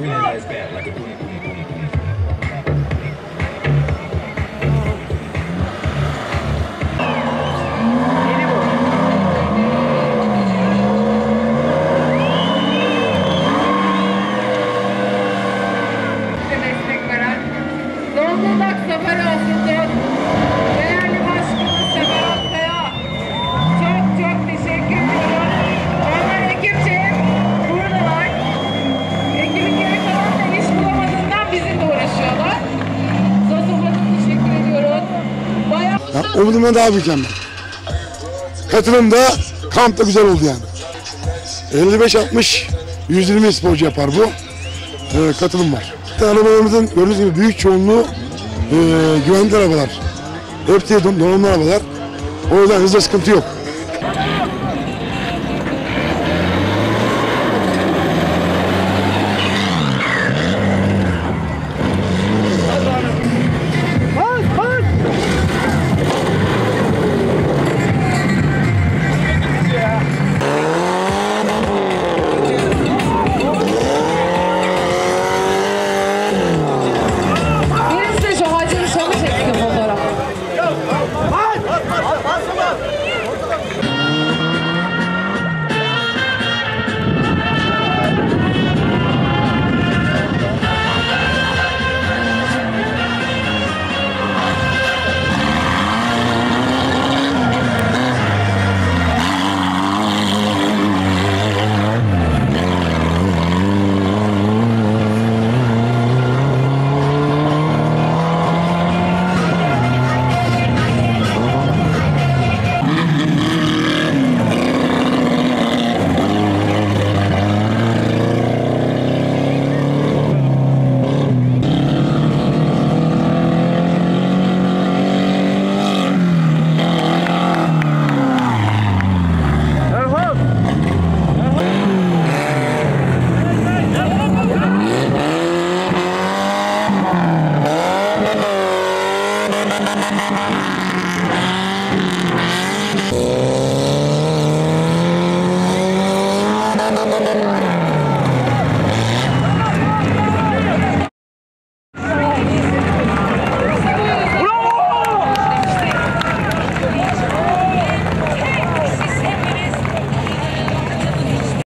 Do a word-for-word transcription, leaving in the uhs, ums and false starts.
Zonguldak Zafer Olsun değerli başkanımız Sefer Akkaya çok çok teşekkür ediyorum. Onlar ekipçe buradalar. Ekibin geri kalan da iş bulamadığından bizimle uğraşıyorlar. Zozula'da teşekkür ediyorum. Bayağı... Ya, umudumdan daha büyük yani. Katılım da kamp da güzel oldu yani. elli beş altmış yüz yirmi sporcu yapar bu. Ee, katılım var. Arabalarımızın gördüğünüz gibi büyük çoğunluğu e, güvenli arabalar. Hepsi donanımlı arabalar. O yüzden hızda sıkıntı yok.